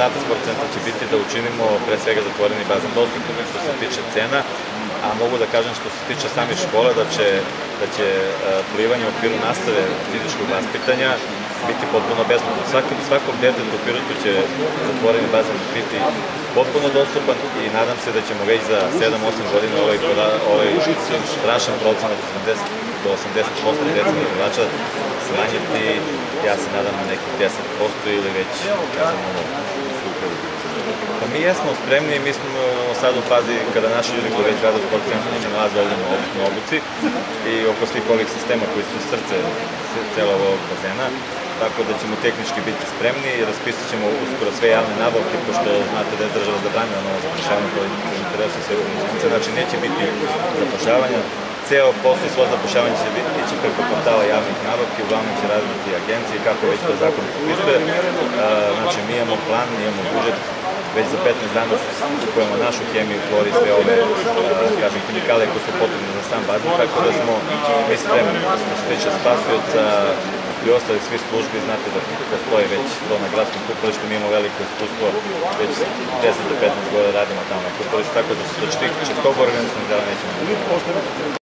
zadatak sport centra će biti da učinimo pre svega zatvoreni bazen dostupnim što se tiče cena, a mogu da kažem što se tiče samih škola da će plivanje u okviru nastave fizičkog vaspitanja biti potpuno besplatno. Svakom detetu u Pirotu će zatvoreni bazen biti potpuno dostupan i nadam se da ćemo već za 7-8 godina ovaj strašan procenat do 80% decima igrača smanjiti, ja se nadam na nekih 10% ili već, kažemo, Pa mi jesmo spremni, mi smo sad u fazi kada naši ljudi koji već rade u sport centru se nalaze ovdje na obuci i oko svih ovih sistema koji su srce celog ovog bazena, tako da ćemo tehnički biti spremni i raspisat ćemo uskoro sve javne nabavke, pošto znate da je država zabranila novo zapošljavanje koje interesuje sve organizacije, znači neće biti zapošljavanja. Ceo posao i svo zapošljavanje će biti preko portala javnih nabavki, uglavnom će raditi agencije, kako već to zakon propisuje. Znači, mi imamo plan, mi imamo budžet, već za 15 dana kupujemo našu hemiju, klor i sve ove hemikalije koje su potrebne za sam bazen, tako da smo mi spremni. Što se tiče spasioca i ostalih svih službi, znate da postoji već to na gradskom kupalištu, mi imamo veliko iskustvo, već 10 do 15 godina radimo tamo na kupalištu, tako da što se tiče tog organizacionog dela nećemo.